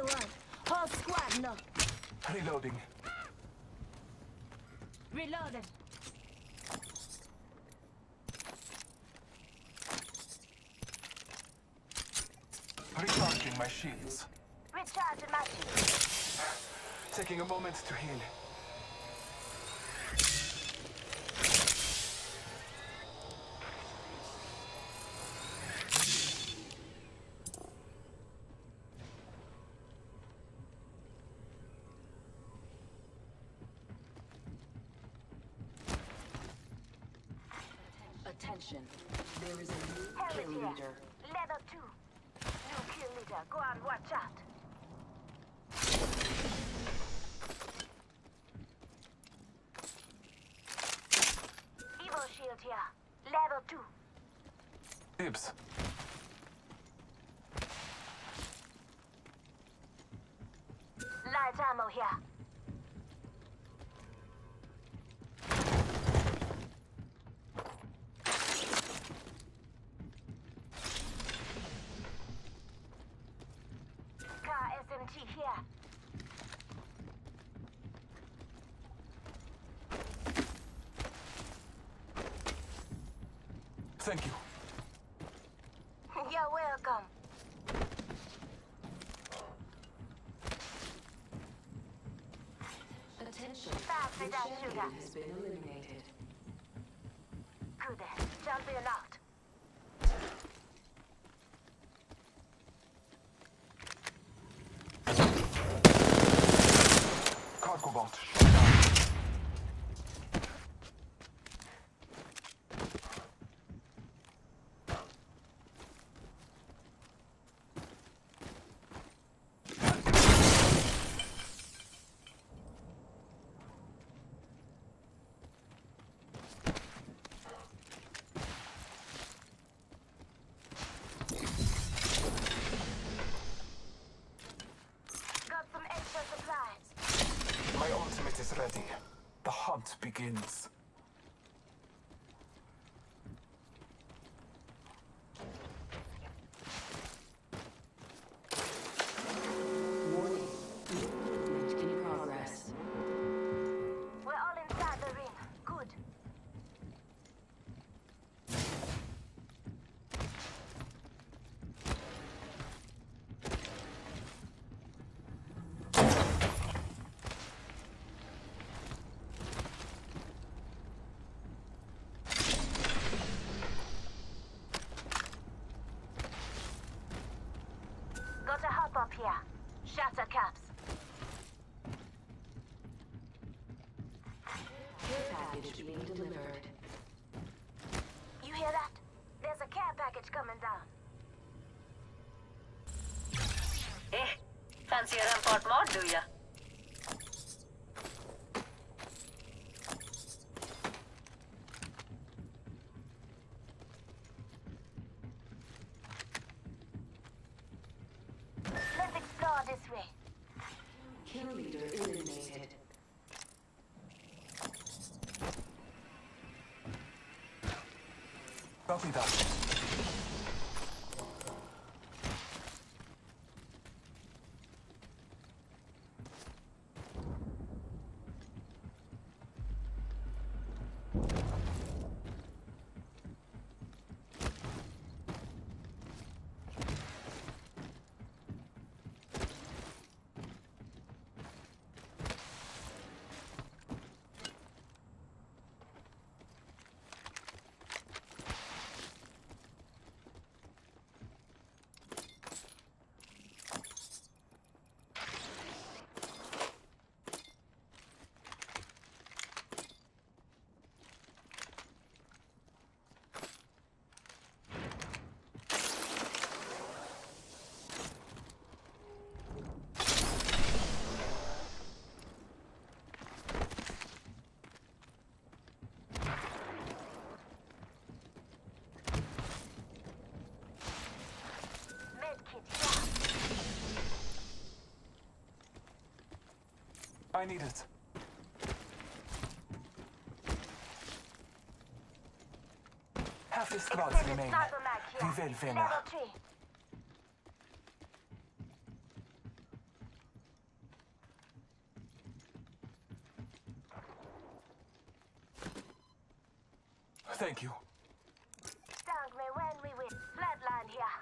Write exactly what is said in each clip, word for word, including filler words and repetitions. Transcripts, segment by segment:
one. Whole squad no. Reloading. Reloaded. Recharging my shields. Recharging my shields. Taking a moment to heal. Attention, there is a new kill leader. Level two. New kill leader. Go on, watch out. Evo shield here. Level two. Dibs. Light ammo here. S M G here. Thank you. You're welcome. Attention, Pass me the that champion sugar. has been eliminated. Good. Jumping out. Cargo bot. Shut down. Got some extra supplies. My ultimate is ready. The hunt begins. Warning, movement in progress. We're all inside the ring. Good. Got a hop up here. Shatter caps. Care package being delivered. You hear that? There's a care package coming down. Eh, fancy a rampart mod, do ya? Let's explore this way. Kill leader eliminated. Copy that. I need it. Half the squads Extended remain. sniper mag here. Vi väl vinna. Level three. Thank you. Thank me when we win. Flatline here.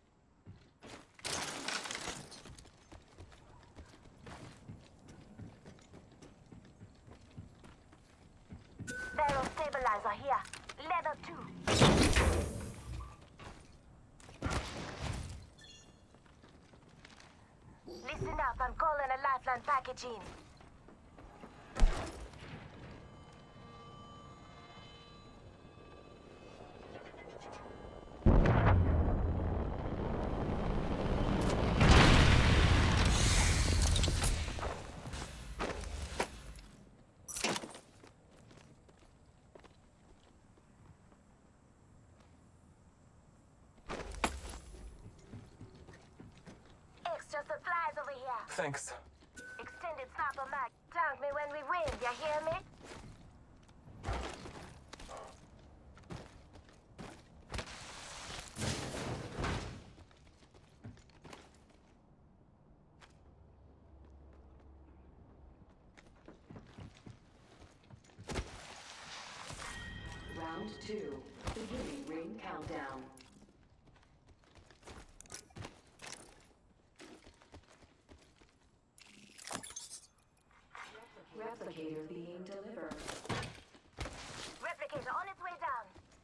Barrel stabilizer here. Level two. Listen up, I'm calling a lifeline package in. Extra supplies over here. Thanks. Extended sniper mag. Thank me when we win, you hear me? Round two. Beginning ring countdown. Replicator being delivered. Replicator on its way down.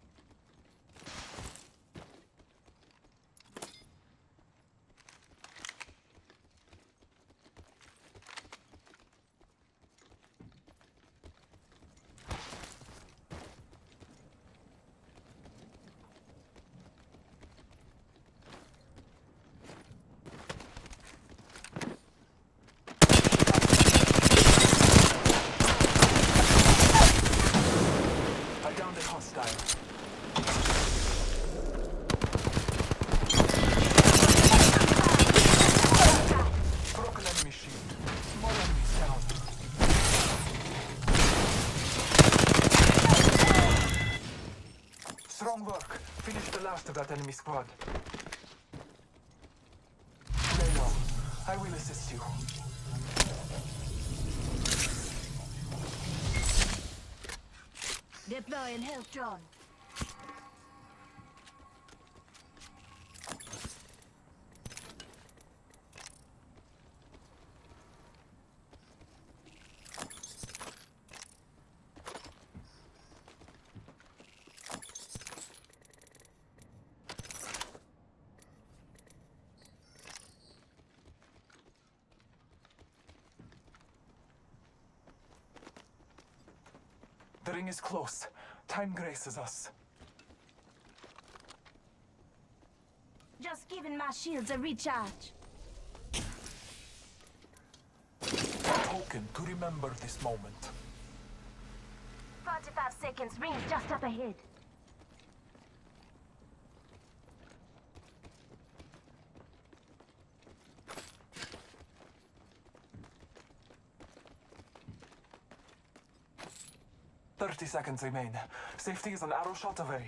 I downed a hostile. Broken enemy shield. More enemies down. Strong work. Finish the last of that enemy squad. Lay low. I will assist you. Deploying health drone. The ring is close. Time graces us. Just giving my shields a recharge. A token to remember this moment. forty-five seconds, rings just up ahead. Thirty seconds remain. Safety is an arrow shot away.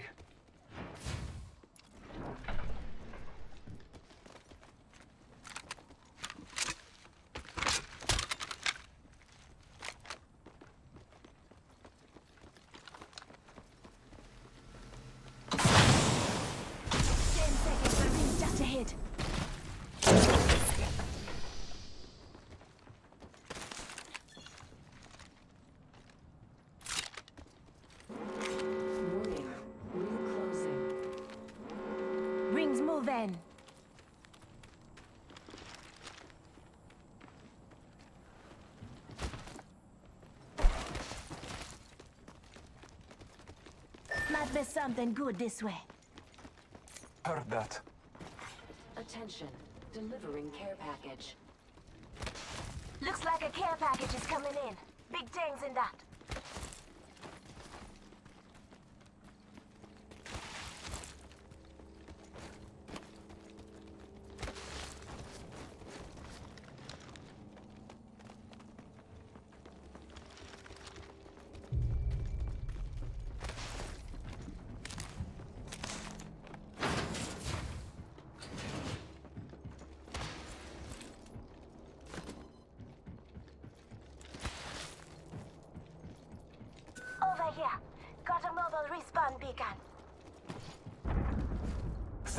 Ten seconds, the rings just ahead. Warning. Ring closing. Rings move in. Might be something good this way. Heard that. Attention. Delivering care package. Looks like a care package is coming in. Big things in that.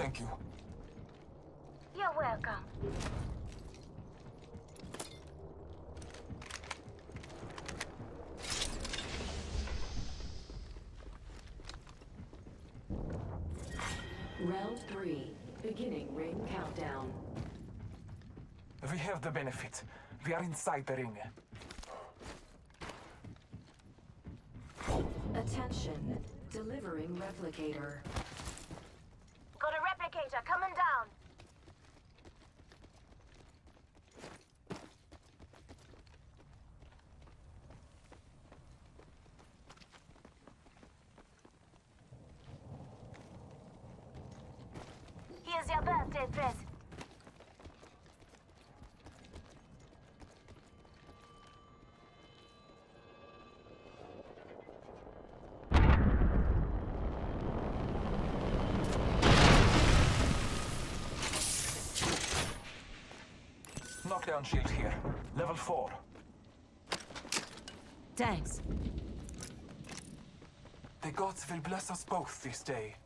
Thank you. You're welcome. Round three. Beginning ring countdown. We have the benefit. We are inside the ring. Attention. Delivering replicator. Got a replicator coming down. Here's your birthday present. Knockdown shield here. Level four. Thanks. The gods will bless us both this day.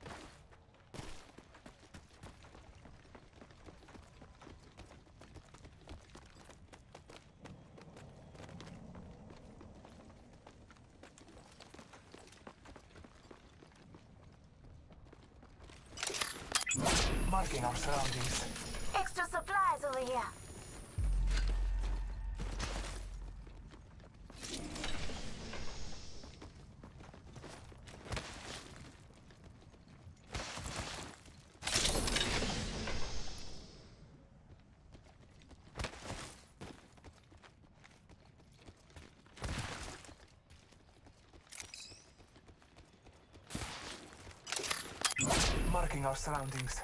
Marking our surroundings. Extra supplies over here. Marking our surroundings.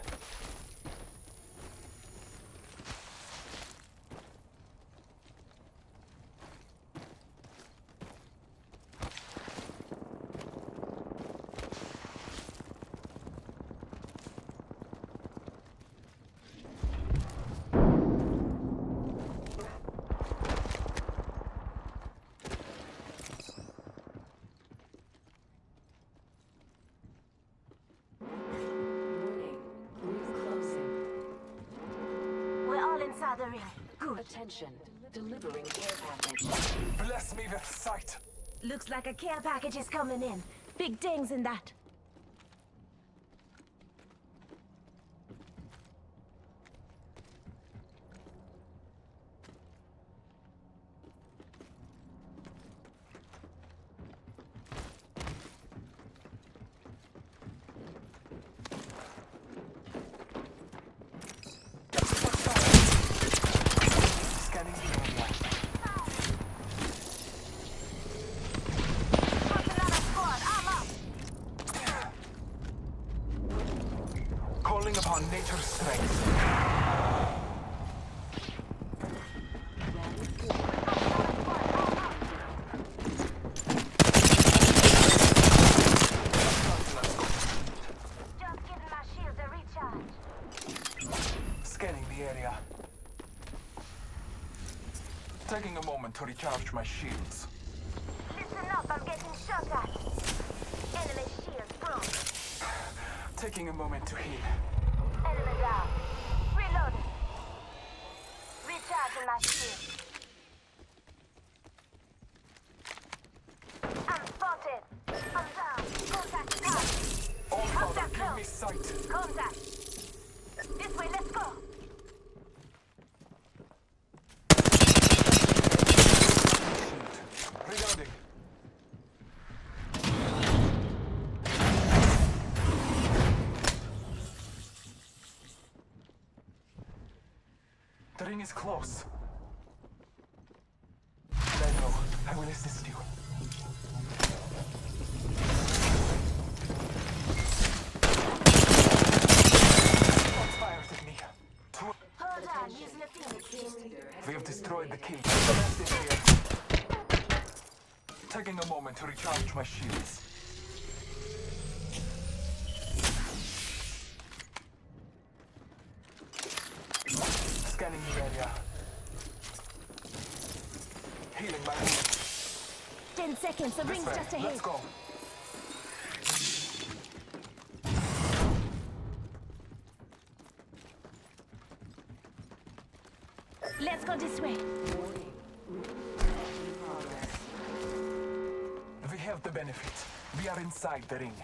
Inside the ring. Good. Attention. Delivering care package. Bless me with sight. Looks like a care package is coming in. Big dings in that. Calling upon nature's strength. Just giving my shields a recharge. Scanning the area. Taking a moment to recharge my shields. Listen up, I'm getting shot at. Enemy shields broke. Taking a moment to heal. Enemy down. Reloading. Recharging my shield. I'm spotted. I'm down. Contact target. Oh, Father, Contact give me close. sight. Contact. This way, let's go. Shield. Reloading. The ring is close. I know. I will assist you. Shots fired at me. Two. Hold on, using a phoenix. We have destroyed the key. The rest is here. Taking a moment to recharge my shields. Scanning the area. Healing my wounds. Ten seconds, the This ring's way. just ahead. Let's go. Let's go this way. Warning. Ring countdown in progress. We have the benefit. We are inside the ring.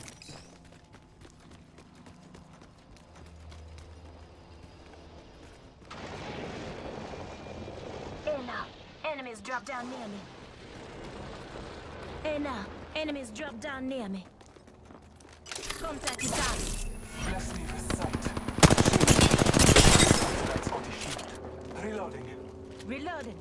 Hey now, enemies drop down near me. Hey now, enemies drop down near me. Contact is down. Bless me with sight. That's on the shield. Reloading. Reloading.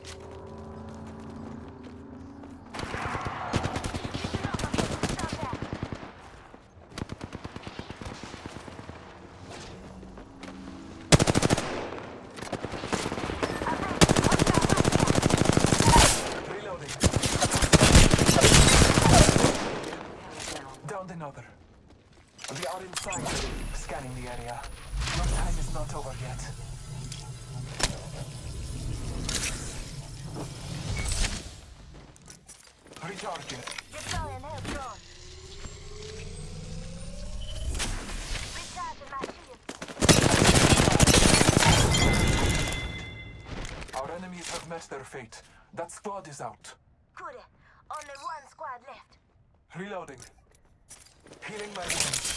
Reloading. Countdown. Downed another. We are inside the ring, scanning the area. Your time is not over yet. Recharging. Deploying health drone. Recharging my shield. Our enemies have met their fate. That squad is out. Good. Only one squad left. Reloading. Healing my wounds.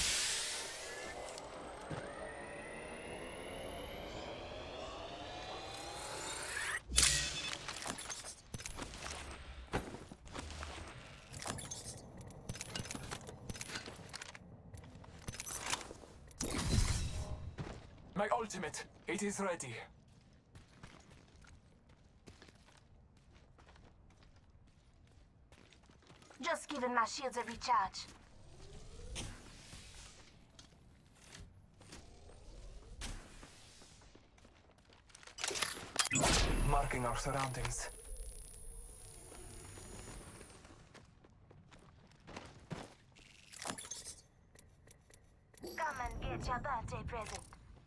My ultimate. It is ready. Just giving my shields a recharge. Marking our surroundings. Come and get your birthday present.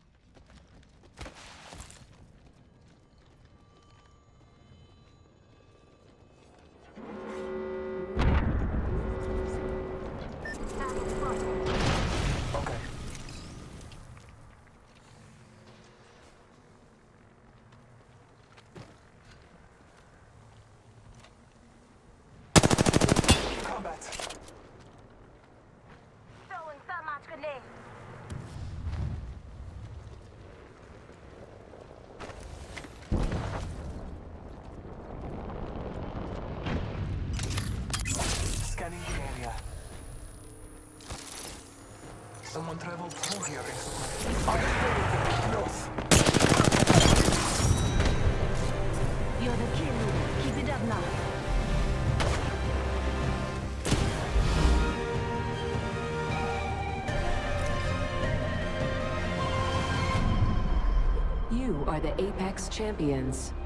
Target spotted. Okay. Combat. Throwing thermite grenade. Scanning the area. Someone traveled through here recently. I am north. You're the kill leader. Keep it up now. You are the Apex Champions.